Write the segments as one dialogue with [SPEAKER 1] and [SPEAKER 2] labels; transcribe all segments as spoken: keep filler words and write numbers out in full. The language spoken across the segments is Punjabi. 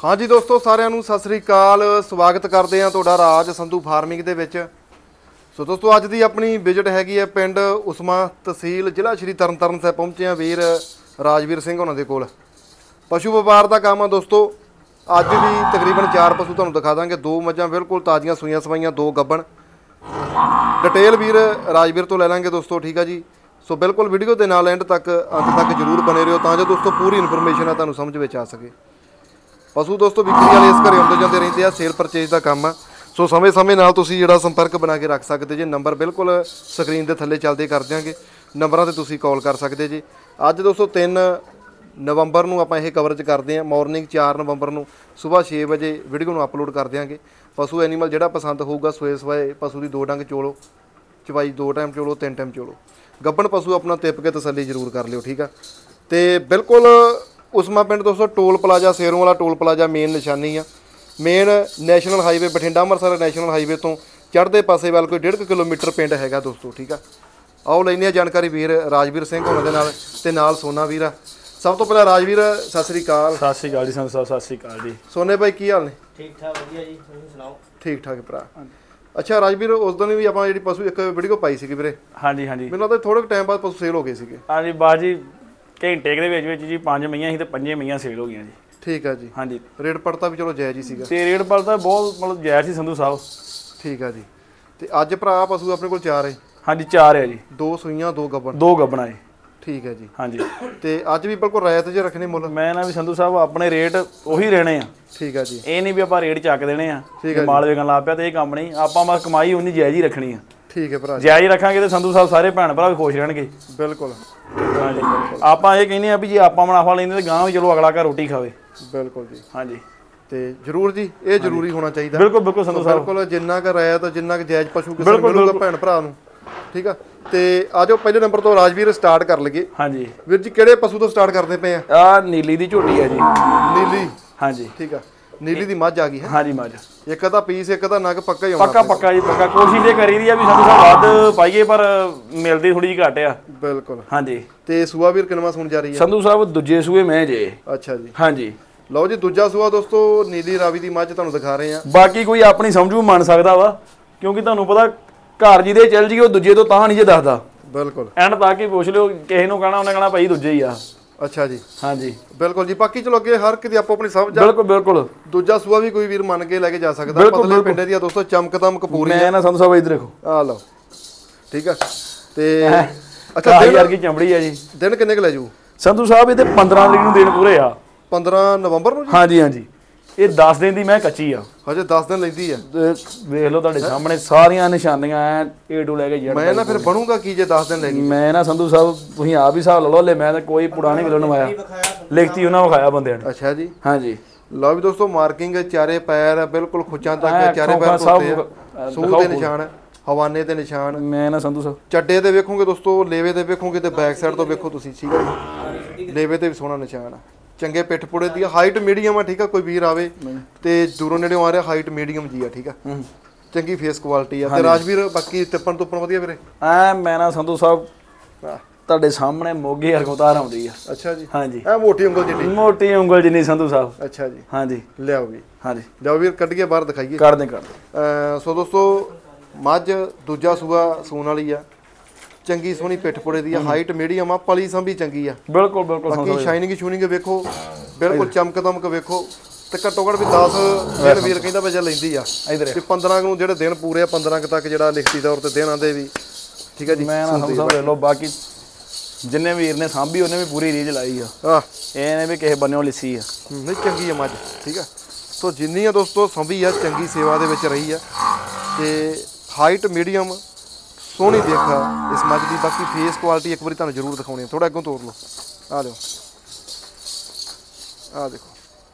[SPEAKER 1] हाँ जी दोस्तों, सारिਆਂ ਨੂੰ ਸਤਿ ਸ੍ਰੀ ਅਕਾਲ। ਸਵਾਗਤ ਕਰਦੇ ਹਾਂ ਤੁਹਾਡਾ ਰਾਜ ਸੰਧੂ ਫਾਰਮਿੰਗ ਦੇ ਵਿੱਚ। ਸੋ ਦੋਸਤੋ, ਅੱਜ ਦੀ ਆਪਣੀ ਵਿਜ਼ਿਟ ਹੈਗੀ ਹੈ ਪਿੰਡ ਉਸਮਾ, ਤਹਿਸੀਲ ਜ਼ਿਲ੍ਹਾ ਸ਼੍ਰੀ ਤਰਨਤਾਰਨ ਸਾਹਿਬ। ਪਹੁੰਚੇ ਹਾਂ ਵੀਰ ਰਾਜਵੀਰ ਸਿੰਘ ਉਹਨਾਂ ਦੇ ਕੋਲ। ਪਸ਼ੂ ਵਪਾਰ ਦਾ ਕੰਮ ਆ ਦੋਸਤੋ। ਅੱਜ ਵੀ ਤਕਰੀਬਨ ਚਾਰ ਪਸ਼ੂ ਤੁਹਾਨੂੰ ਦਿਖਾ ਦਾਂਗੇ। ਦੋ ਮੱਝਾਂ ਬਿਲਕੁਲ ਤਾਜ਼ੀਆਂ ਸੂਈਆਂ ਸਵਾਈਆਂ, ਦੋ ਗੱਬਣ। ਡਿਟੇਲ ਵੀਰ ਰਾਜਵੀਰ ਤੋਂ ਲੈ ਲਾਂਗੇ ਦੋਸਤੋ, ਠੀਕ ਆ ਜੀ। ਸੋ ਬਿਲਕੁਲ ਵੀਡੀਓ ਦੇ ਨਾਲ ਐਂਡ ਤੱਕ ਅੰਤ तक जरूर बने रहो, ਤਾਂ ਜੋ ਦੋਸਤੋ पूरी इन्फॉर्मेशन है ਤੁਹਾਨੂੰ ਸਮਝ ਵਿੱਚ ਆ ਸਕੇ। ਪਸ਼ੂ ਦੋਸਤੋ ਵਿਕਰੀ ਵਾਲੇ ਇਸ ਘਰੇ ਆਉਂਦੇ ਜਾਂਦੇ ਰਹਿੰਦੇ ਆ, ਸੇਲ ਪਰਚੇਜ ਦਾ ਕੰਮ ਆ। ਸੋ ਸਮੇਂ ਸਮੇਂ ਨਾਲ ਤੁਸੀਂ ਜਿਹੜਾ ਸੰਪਰਕ ਬਣਾ ਕੇ ਰੱਖ ਸਕਦੇ ਜੇ। ਨੰਬਰ ਬਿਲਕੁਲ ਸਕਰੀਨ ਦੇ ਥੱਲੇ ਚੱਲਦੇ ਕਰ ਦਿਆਂਗੇ, ਨੰਬਰਾਂ ਤੇ ਤੁਸੀਂ ਕਾਲ ਕਰ ਸਕਦੇ ਜੇ। ਅੱਜ ਦੋਸਤੋ ਤਿੰਨ ਨਵੰਬਰ ਨੂੰ ਆਪਾਂ ਇਹ ਕਵਰੇਜ ਕਰਦੇ ਹਾਂ। ਮਾਰਨਿੰਗ ਚਾਰ ਨਵੰਬਰ ਨੂੰ ਸਵੇਰ ਛੇ ਵਜੇ ਵੀਡੀਓ ਨੂੰ ਅਪਲੋਡ ਕਰ ਦਿਆਂਗੇ। ਪਸ਼ੂ ਐਨੀਮਲ ਜਿਹੜਾ ਪਸੰਦ ਹੋਊਗਾ, ਸੋਏ ਸਵਾਏ ਪਸ਼ੂ ਦੀ ਦੋ ਡੰਗ ਚੋਲੋ, ਚਵਾਈ ਦੋ ਟਾਈਮ ਚੋਲੋ, ਤਿੰਨ ਟਾਈਮ ਚੋਲੋ। ਗੱਬਣ ਪਸ਼ੂ ਆਪਣਾ ਤਿੱਪ ਕੇ ਤਸੱਲੀ ਜ਼ਰੂਰ ਕਰ ਲਿਓ, ਠੀਕ ਆ। ਤੇ ਬਿਲਕੁਲ ਉਸਮਾ ਪਿੰਡ ਦੋਸਤੋ ਟੋਲ ਪਲਾਜ਼ਾ, ਸੇਰੋਂ ਵਾਲਾ ਟੋਲ ਪਲਾਜ਼ਾ ਮੇਨ ਨਿਸ਼ਾਨੀ ਆ। Main national highway Bathinda Amritsar national highway ਤੋਂ ਚੜ੍ਹਦੇ ਪਾਸੇ ਵੱਲ ਕੋਈ ਡੇਢ ਕੁ ਕਿਲੋਮੀਟਰ ਪਿੰਡ ਹੈਗਾ ਦੋਸਤੋ, ਠੀਕ ਆ। ਆਓ ਲੈਂਦੇ ਹਾਂ ਜਾਣਕਾਰੀ ਵੀਰ ਰਾਜਵੀਰ ਸਿੰਘ ਹੋਣਾ ਦੇ ਨਾਲ, ਤੇ ਨਾਲ ਸੋਨਾ ਵੀਰ ਆ। ਸਭ ਤੋਂ ਪਹਿਲਾਂ ਰਾਜਵੀਰ ਸਤਿ ਸ੍ਰੀ ਅਕਾਲ।
[SPEAKER 2] ਸਤਿ ਸ੍ਰੀ ਅਕਾਲ ਜੀ ਸੰਧੂ ਸਾਹਿਬ, ਸਤਿ ਸ੍ਰੀ ਅਕਾਲ ਜੀ।
[SPEAKER 1] ਸੋਨੇ ਭਾਈ ਕੀ ਹਾਲ ਨੇ?
[SPEAKER 3] ਠੀਕ ਠਾਕ ਵਧੀਆ ਜੀ, ਤੁਸੀਂ ਸੁਣਾਓ?
[SPEAKER 1] ਠੀਕ ਠਾਕ ਭਰਾ। ਅੱਛਾ ਰਾਜਵੀਰ, ਉਸ ਦਿਨ ਵੀ ਆਪਾਂ ਜਿਹੜੀ ਪਸ਼ੂ ਇੱਕ ਵੀਡੀਓ ਪਾਈ ਸੀਗੀ ਵੀਰੇ,
[SPEAKER 2] ਹਾਂਜੀ ਹਾਂਜੀ,
[SPEAKER 1] ਮੈਨੂੰ ਲੱਗਦਾ ਥੋੜੇ ਟਾਈਮ ਬਾਅਦ ਪਸ਼ੂ ਸੇਲ ਹੋ ਗਏ ਸੀਗੇ।
[SPEAKER 2] ਹਾਂਜੀ ਬਾਅਦ ਜੀ ਘੰਟੇ ਦੇ ਵਿੱਚ ਵਿੱਚ ਜੀ ਪੰਜ ਮਈਆਂ ਸੀ ਤੇ ਪੰਜੇ ਮਈਆਂ ਸੇਲ ਹੋ ਗਈਆਂ ਜੀ।
[SPEAKER 1] ਠੀਕ ਆ ਜੀ।
[SPEAKER 2] ਹਾਂਜੀ,
[SPEAKER 1] ਰੇਟ ਪੜਤਾ ਵੀ ਚਲੋ ਜਾਇਜ਼ ਹੀ ਸੀਗਾ,
[SPEAKER 2] ਤੇ ਰੇਟ ਪੜਤਾ ਬਹੁਤ ਮਤਲਬ ਜਾਇਜ਼ ਸੀ ਸੰਧੂ ਸਾਹਿਬ।
[SPEAKER 1] ਠੀਕ ਆ ਜੀ। ਤੇ ਅੱਜ ਭਰਾ ਪਸ਼ੂ ਆਪਣੇ ਕੋਲ ਚਾਰ ਹੈ?
[SPEAKER 2] ਹਾਂਜੀ ਚਾਰ ਹੈ ਜੀ,
[SPEAKER 1] ਦੋ ਸੂਈਆਂ ਦੋ ਗੱਬਣ।
[SPEAKER 2] ਦੋ ਗੱਬਣਾ ਜੀ।
[SPEAKER 1] ਠੀਕ ਹੈ ਜੀ।
[SPEAKER 2] ਹਾਂਜੀ,
[SPEAKER 1] ਤੇ ਅੱਜ ਵੀ ਬਿਲਕੁਲ ਰਾਇਤ ਜੇ ਰੱਖਣੇ ਮੁੱਲ?
[SPEAKER 2] ਮੈਂ ਨਾ ਵੀ ਸੰਧੂ ਸਾਹਿਬ ਆਪਣੇ ਰੇਟ ਉਹੀ ਰਹਿਣੇ ਆ।
[SPEAKER 1] ਠੀਕ ਆ ਜੀ।
[SPEAKER 2] ਇਹ ਨਹੀਂ ਵੀ ਆਪਾਂ ਰੇਟ ਚੱਕ ਦੇਣੇ ਆ, ਮਾਲ ਵੇਚਣ ਲਾ ਪਿਆ ਤੇ ਇਹ ਕੰਮ ਨਹੀਂ। ਆਪਾਂ ਬਸ ਕਮਾਈ ਉਨੀ ਜਾਇਜ਼ ਹੀ ਰੱਖਣੀ ਆ।
[SPEAKER 1] ਠੀਕ ਹੈ ਭਰਾ,
[SPEAKER 2] ਜਾਇਜ਼ ਰੱਖਾਂਗੇ ਤੇ ਸੰਧੂ ਸਾਹਿਬ ਸਾਰੇ ਭੈਣ ਭਰਾ ਵੀ ਖੁਸ਼ ਰਹਿਣਗੇ।
[SPEAKER 1] ਬਿਲਕੁਲ।
[SPEAKER 2] ਹਾਂਜੀ, ਆਪਾਂ ਇਹ ਕਹਿੰਦੇ ਆ ਵੀ ਜੇ ਆਪਾਂ ਮੁਨਾਫਾ ਲੈਂਦੇ ਤੇ ਗਾਂ ਵੀ ਚਲੋ ਅਗਲਾ ਘਰ ਰੋਟੀ ਖਾਵੇ।
[SPEAKER 1] ਬਿਲਕੁਲ ਜੀ।
[SPEAKER 2] ਹਾਂਜੀ,
[SPEAKER 1] ਤੇ ਜ਼ਰੂਰ ਜੀ, ਇਹ ਜ਼ਰੂਰੀ ਹੋਣਾ ਚਾਹੀਦਾ।
[SPEAKER 2] ਬਿਲਕੁਲ ਬਿਲਕੁਲ ਸੰਧੂ ਸਾਹਿਬ,
[SPEAKER 1] ਬਿਲਕੁਲ। ਜਿੰਨਾ ਕੁ ਰਾਇਤ, ਜਿੰਨਾ ਕੁ ਜਾਇਜ਼ ਪਸ਼ੂ ਕਿਸੇ ਨੂੰ ਮਿਲੂਗਾ ਭੈਣ ਭਰਾ ਨੂੰ, ਠੀਕ ਆ। ਤੇ ਆਜੋ ਪਹਿਲੇ ਨੰਬਰ ਤੋਂ ਰਾਜਵੀਰ ਸਟਾਰਟ ਕਰ ਲਈਏ।
[SPEAKER 2] ਹਾਂਜੀ
[SPEAKER 1] ਵੀਰ ਜੀ, ਕਿਹੜੇ ਪਸ਼ੂ ਤੋਂ ਸਟਾਰਟ ਕਰਦੇ ਪਏ ਆ?
[SPEAKER 2] ਆ ਨੀਲੀ ਦੀ ਝੋਟੀ ਹੈ ਜੀ।
[SPEAKER 1] ਨੀਲੀ?
[SPEAKER 2] ਹਾਂਜੀ,
[SPEAKER 1] ਠੀਕ ਆ। ਨੀਲੀ ਦੀ ਮੱਝ ਆ ਗਈ ਹੈ?
[SPEAKER 2] ਹਾਂਜੀ ਮੱਝ।
[SPEAKER 1] ਇੱਕ ਦਾ ਪੀਸ, ਇੱਕ ਦਾ ਨਗ ਪੱਕਾ ਹੀ ਆਉਣਾ।
[SPEAKER 2] ਪੱਕਾ ਪੱਕਾ ਜੀ, ਪੱਕਾ। ਕੋਸ਼ਿਸ਼ ਇਹ ਕਰੀ ਦੀ ਆ ਵੀ ਸੰਧੂ ਸਾਹਿਬ ਵੱਧ ਪਾਈਏ, ਪਰ ਮਿਲਦੀ ਥੋੜੀ ਜਿਹੀ ਘੱਟ ਆ।
[SPEAKER 1] ਬਿਲਕੁਲ।
[SPEAKER 2] ਹਾਂਜੀ।
[SPEAKER 1] ਤੇ ਸੂਆ ਵੀਰ ਕਿੰਨਵਾਂ ਸੁਣ ਜਾ ਰਹੀ ਹੈ?
[SPEAKER 2] ਸੰਧੂ ਸਾਹਿਬ ਦੂਜੇ ਸੂਏ ਮੈਂ ਜੇ।
[SPEAKER 1] ਅੱਛਾ ਜੀ।
[SPEAKER 2] ਹਾਂਜੀ,
[SPEAKER 1] ਲਓ ਜੀ, ਦੂਜਾ ਸੂਆ ਦੋਸਤੋ ਨੀਲੀ ਰਾਵੀ ਦੀ ਮੱਝ ਤੁਹਾਨੂੰ ਦਿਖਾ ਰਹੇ ਆ।
[SPEAKER 2] ਬਾਕੀ ਕੋਈ ਆਪਣੀ ਸਮਝੂ ਮੰਨ ਸਕਦਾ ਵਾ, ਕਿਉਂਕਿ ਤੁਹਾਨੂੰ ਪਤਾ ਘਰ ਜਿਹਦੇ ਚੱਲ ਜੀ ਉਹ ਦੂਜੇ ਤੋਂ ਤਾਂ ਨਹੀਂ ਜੇ ਦੱਸਦਾ। ਬਿਲਕੁਲ। ਐਂਡ ਤੱਕ ਹੀ ਪੁੱਛ ਲਿਓ, ਕਿਸੇ ਨੂੰ ਕਹਣਾ ਉਹਨੇ ਕਹਣਾ ਭਾਈ ਦੂਜੇ ਹੀ ਆ।
[SPEAKER 1] ਅੱਛਾ ਜੀ।
[SPEAKER 2] ਹਾਂਜੀ,
[SPEAKER 1] ਬਿਲਕੁਲ ਜੀ। ਬਾਕੀ ਚਲੋ ਅੱਗੇ ਹਰ ਕਿਤੇ ਆਪੋ ਆਪਣੀ ਸਮਝ ਆ।
[SPEAKER 2] ਬਿਲਕੁਲ ਬਿਲਕੁਲ।
[SPEAKER 1] ਦੂਜਾ ਸੂਆ ਵੀ ਕੋਈ ਵੀਰ ਮੰਨ ਕੇ ਲੈ ਕੇ ਜਾ ਸਕਦਾ। ਪਤਲੇ ਪਿੰਡੇ ਦੀ ਆ ਦੋਸਤੋ, ਚਮਕਦਮ ਕਪੂਰੀ।
[SPEAKER 2] ਮੈਂ ਨਾ ਸੰਧੂ ਸਾਹਿਬ ਇੱਧਰ ਦੇਖੋ,
[SPEAKER 1] ਆ ਲਓ, ਠੀਕ ਆ। ਤੇ
[SPEAKER 2] ਅੱਛਾ ਦਿਨ ਯਾਰ ਕੀ ਚਮੜੀ ਆ ਜੀ।
[SPEAKER 1] ਦਿਨ ਕਿੰਨੇ ਕ ਲੈ ਜੂ
[SPEAKER 2] ਸੰਧੂ ਸਾਹਿਬ? ਇਹ ਤੇ ਪੰਦਰਾਂ ਤਰੀਕ ਨੂੰ ਦਿਨ ਪੂਰੇ ਆ।
[SPEAKER 1] ਪੰਦਰਾਂ ਨਵੰਬਰ ਨੂੰ ਜੀ?
[SPEAKER 2] ਹਾਂਜੀ ਹਾਂਜੀ। ਇਹ ਦਸ ਦਿਨ ਦੀ ਮੈਂ ਕੱਚੀ ਆ,
[SPEAKER 1] ਹਜੇ ਦਸ ਦਿਨ ਲੈਂਦੀ ਆ।
[SPEAKER 2] ਵੇਖ ਲਓ ਤੁਹਾਡੇ ਸਾਹਮਣੇ ਸਾਰੀਆਂ ਨਿਸ਼ਾਨੀਆਂ ਐ ਏ ਟੂ ਲੈ ਕੇ ਜੜ।
[SPEAKER 1] ਮੈਂ ਨਾ ਫਿਰ ਬਣੂਗਾ ਕੀ ਜੇ ਦਸ ਦਿਨ ਲੈ ਗਈ? ਮੈਂ
[SPEAKER 2] ਨਾ ਸੰਧੂ ਸਾਹਿਬ ਤੁਸੀਂ ਆਪ ਹੀ ਹਿਸਾਬ ਲਾ ਲਓ। ਲੈ ਮੈਂ ਤਾਂ ਕੋਈ ਪੁਰਾਣੀ ਮਿਲਣ ਨਵਾਇਆ, ਲਿਖਤੀ ਉਹਨਾਂ ਵਿਖਾਇਆ ਬੰਦਿਆਂ ਨੇ।
[SPEAKER 1] ਅੱਛਾ ਜੀ।
[SPEAKER 2] ਹਾਂਜੀ।
[SPEAKER 1] ਲਓ ਵੀ ਦੋਸਤੋ, ਮਾਰਕਿੰਗ ਚਾਰੇ ਪੈਰ ਬਿਲਕੁਲ ਖੁੱਚਾਂ ਤੱਕ ਚਾਰੇ ਪੈਰ ਧੋਤੇ ਆ। ਸੂਹ ਦੇ ਨਿਸ਼ਾਨ, ਹਵਾਨੇ ਤੇ ਨਿਸ਼ਾਨ। ਮੈਂ ਨਾ ਸੰਧੂ ਸਾਹਿਬ ਚੱਡੇ ਤੇ ਵੇਖੋਗੇ ਦੋਸਤੋ, ਲੇਵੇ ਤੇ ਵੇਖੋਗੇ ਤੇ ਬੈਕ ਸਾਈਡ ਤੋਂ ਵੇਖੋ ਤੁਸੀਂ, ਠੀਕ ਆ। ਲੇਵੇ ਤੇ ਵੀ ਸੋਹਣਾ ਨਿਸ਼ਾਨ ਆ। ਚੰਗੇ ਪਿੱਠ ਪੁੜੇ ਦੀ ਹਾਈਟ ਮੀਡੀਅਮ ਆ, ਠੀਕ ਆ। ਕੋਈ ਵੀਰ ਆਵੇ ਤੇ ਦੂਰੋਂ ਨੇੜਿਓਂ ਆ ਰਿਹਾ, ਹਾਈਟ ਮੀਡੀਅਮ ਜੀ ਆ, ਠੀਕ ਆ। ਚੰਗੀ ਫੇਸ ਕੁਆਲਿਟੀ ਆ। ਤੇ ਰਾਜਵੀਰ ਬਾਕੀ ਤਿੱਪਣ ਤੁੱਪਣ ਵਧੀਆ ਵੀਰੇ? ਐ
[SPEAKER 2] ਮੈਂ ਨਾ ਸੰਧੂ ਸਾਹਿਬ ਤੁਹਾਡੇ ਸਾਹਮਣੇ ਮੋਗੇ ਹਰਕਤਾਰ ਆਉਂਦੀ ਆ।
[SPEAKER 1] ਅੱਛਾ ਜੀ।
[SPEAKER 2] ਹਾਂਜੀ।
[SPEAKER 1] ਐ ਮੋਟੀ ਉਂਗਲ ਜਿੰਨੀ?
[SPEAKER 2] ਮੋਟੀ ਉਂਗਲ ਜਿੰਨੀ ਸੰਧੂ ਸਾਹਿਬ।
[SPEAKER 1] ਅੱਛਾ ਜੀ।
[SPEAKER 2] ਹਾਂਜੀ।
[SPEAKER 1] ਲਿਆਓ ਵੀ।
[SPEAKER 2] ਹਾਂਜੀ,
[SPEAKER 1] ਲਿਆਓ ਵੀਰ, ਕੱਢੀਏ ਬਾਹਰ ਦਿਖਾਈਏ।
[SPEAKER 2] ਕਰਦੇ ਕਰਦੇ।
[SPEAKER 1] ਸੋ ਦੋਸਤੋ, ਮੱਝ ਦੂਜਾ ਸੂਆ ਸੂਣ ਵਾਲੀ ਆ। ਚੰਗੀ ਸੋਹਣੀ ਪਿੱਠ ਪੁੜੇ ਦੀ ਆ, ਹਾਈਟ ਮੀਡੀਅਮ ਆ, ਪਲੀ ਸੰਭੀ ਚੰਗੀ ਆ।
[SPEAKER 2] ਬਿਲਕੁਲ ਬਿਲਕੁਲ।
[SPEAKER 1] ਬਾਕੀ ਸ਼ਾਈਨਿੰਗ ਸ਼ੂਨਿੰਗ ਵੇਖੋ, ਬਿਲਕੁਲ ਚਮਕ ਦਮਕ ਵੇਖੋ। ਤੇ ਘੱਟੋ ਘੱਟ ਵੀ ਦਸ ਦਿਨ ਵੀਰ ਕਹਿੰਦਾ ਵਜਾ ਲੈਂਦੀ ਆ। ਤੇ ਪੰਦਰਾਂ ਨੂੰ ਜਿਹੜੇ ਦਿਨ ਪੂਰੇ ਆ, ਪੰਦਰਾਂ ਤੱਕ ਜਿਹੜਾ ਲਿਖਤੀ ਤੌਰ ਤੇ ਦਿਨ ਆਂਦੇ ਵੀ, ਠੀਕ ਆ ਜੀ।
[SPEAKER 2] ਮੈਂ ਨਾ ਸੰਧੂ ਸਾਹਿਬ ਲੈ ਲਓ, ਬਾਕੀ ਜਿੰਨੇ ਵੀਰ ਨੇ ਸਾਂਭੀ ਉਹਨੇ ਵੀ ਪੂਰੀ ਰੀਝ ਲਾਈ ਆ।
[SPEAKER 1] ਆਹ
[SPEAKER 2] ਇਹ ਨੇ ਵੀ ਕਿਸੇ ਬੰਨਿਓ ਲਿੱਸੀ ਆ।
[SPEAKER 1] ਨਹੀਂ, ਚੰਗੀ ਆ ਮੱਝ, ਠੀਕ ਆ। ਸੋ ਜਿੰਨੀ ਆ ਦੋਸਤੋ ਸੰਭੀ ਆ, ਚੰਗੀ ਸੇਵਾ ਦੇ ਵਿੱਚ ਰਹੀ ਆ। ਤੇ ਹਾਈਟ ਮੀਡੀਅਮ, ਸੋਹਣੀ ਦੇਖਾ ਇਸ ਮੱਝ ਦੀ। ਬਾਕੀ ਫੇਸ ਕੁਆਲਿਟੀ ਇੱਕ ਵਾਰੀ ਤੁਹਾਨੂੰ ਜ਼ਰੂਰ ਦਿਖਾਉਣੀ ਆ। ਥੋੜਾ ਅੱਗੋਂ ਤੋਰ ਲਓ, ਆ ਲਿਓ, ਆ ਦੇਖੋ,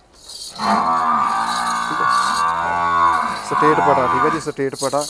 [SPEAKER 1] ਠੀਕ ਆ। ਸਟੇਟ ਪਟਾ, ਠੀਕ ਆ ਜੀ, ਸਟੇਟ ਪਟਾ।